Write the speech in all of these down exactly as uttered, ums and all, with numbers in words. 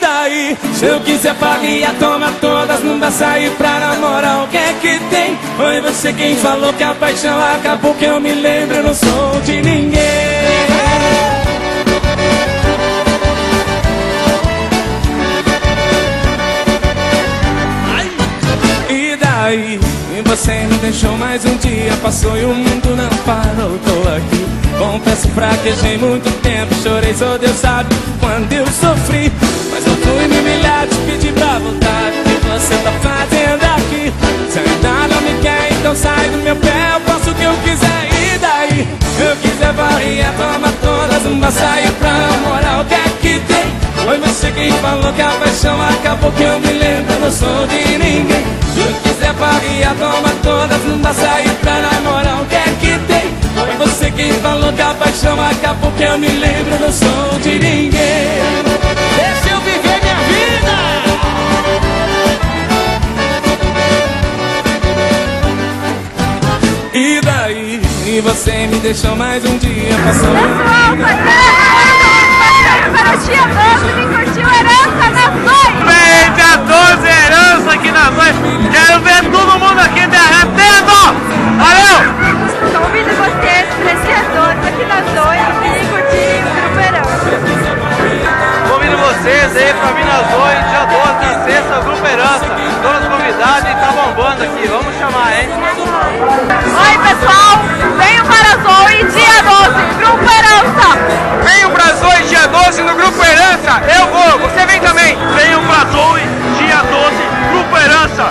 daí? Se eu quiser farria, toma todas, não dá sair pra namorar. O que é que tem? Foi você quem falou que a paixão acabou, que eu me lembro, eu não sou de ninguém. E daí? E você me deixou mais um dia, passou e o mundo não parou, tô aqui. Confesso, fraquejei muito tempo, chorei, só Deus sabe quando eu sofri. Mas eu fui me humilhar, te pedir pra voltar. O que você tá fazendo aqui? Se ainda não me quer, então sai do meu pé, eu faço o que eu quiser. E daí? Eu quiser varrer, toma todas, não vai sair pra namorar. O que é que tem? Foi você quem falou que a paixão acabou, que eu me lembro, eu não sou de ninguém. Se eu quiser varrer, toma todas, não vai sair pra namorar. O que é que tem? Foi você quem falou que a paixão acabou, que eu me lembro, eu não sou de ninguém. Deixa eu viver minha vida. E daí? E você me deixou mais um dia, passou. Pessoal, para o dia doze, vem curtir o Herança Nações. Vem dia doze, Herança aqui na Nações. Quero ver todo mundo aqui derretendo. Valeu! Convido vocês para esse dia doze aqui nas Nações e curtir o Grupo Herança. Convido vocês aí pra vir nas Nações, dia doze, na sexta, Grupo Herança. Todos convidados e tá bombando aqui. Vamos chamar, hein? Oi, pessoal, venham para a Zoe dia doze, Grupo Herança. Venham pra Zoe dia doze no Grupo Herança. Eu vou, você vem também. Venham pra Zoe dia doze, Grupo Herança.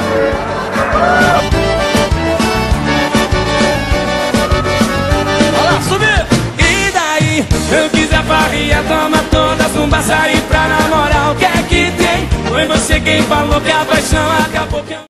Eu quiser farria, toma todas, não vai sair pra namorar. O que é que tem? Foi você quem falou que a paixão acabou, que eu...